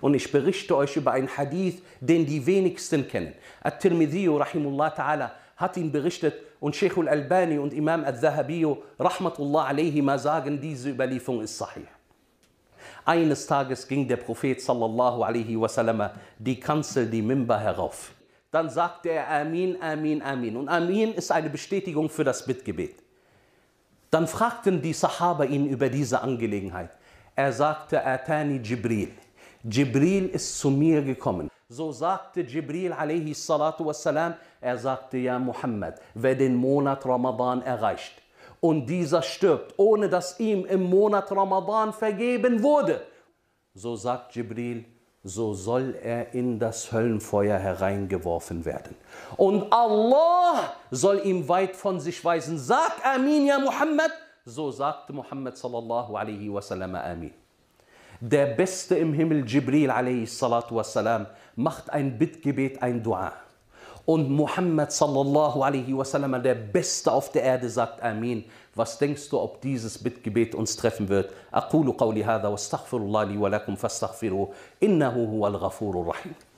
und ich berichte euch über einen Hadith, den die wenigsten kennen. At-Tirmidhi rahimullah ta'ala hat ihn berichtet und Sheikh al-Albani und Imam al-Dhahabi rahmatullah alayhima sagen, diese Überlieferung ist sahih. Eines Tages ging der Prophet sallallahu alaihi wasallam die Kanzel, die Mimbar herauf. Dann sagte er Amin, Amin, Amin. Und Amin ist eine Bestätigung für das Bittgebet. Dann fragten die Sahaba ihn über diese Angelegenheit. Er sagte, Atani Jibril. Jibril ist zu mir gekommen. So sagte Jibril alaihi salatu wassalam, er sagte, ja Muhammad, wer den Monat Ramadan erreicht und dieser stirbt, ohne dass ihm im Monat Ramadan vergeben wurde, so sagt Jibril, so soll er in das Höllenfeuer hereingeworfen werden. Und Allah soll ihm weit von sich weisen. Sag Amin, ja Muhammad. So sagte Muhammad sallallahu alaihi wasallam Amin. Der Beste im Himmel, Jibril alaihi salatu wassalam, macht ein Bittgebet, ein Dua. Und Muhammad sallallahu alaihi wasallam, der Beste auf der Erde, sagt Amin. Was denkst du, ob dieses Bittgebet uns treffen wird? Aqulu qawli hadha wa astaghfirullah li wa lakum fastaghfiruhu innahu huwal ghafurur rahim.